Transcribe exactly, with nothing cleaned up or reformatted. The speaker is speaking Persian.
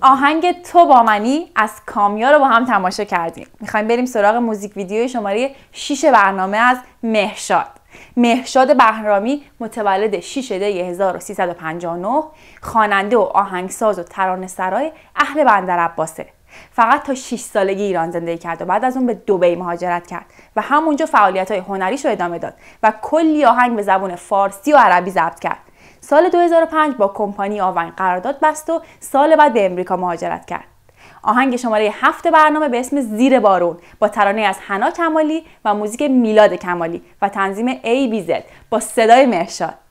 آهنگ تو با منی از کامیا رو با هم تماشا کردیم. میخوایم بریم سراغ موزیک ویدیوی شماره شش برنامه از مهرشاد. مهرشاد بهرامی متولد شش دی هزار و سیصد و پنجاه و نه، خواننده و آهنگساز و ترانه‌سرای اهل بندرعباسه. فقط تا شش سالگی ایران زندگی کرد و بعد از اون به دبی مهاجرت کرد و همونجا فعالیت‌های هنریش رو ادامه داد و کلی آهنگ به زبان فارسی و عربی ضبط کرد. سال دو هزار و پنج با کمپانی آونگ قرارداد بست و سال بعد به امریکا مهاجرت کرد. آهنگ شماره هفت برنامه به اسم زیر بارون با ترانه از حنا کمالی و موزیک میلاد کمالی و تنظیم ای بی زد با صدای مهرشاد.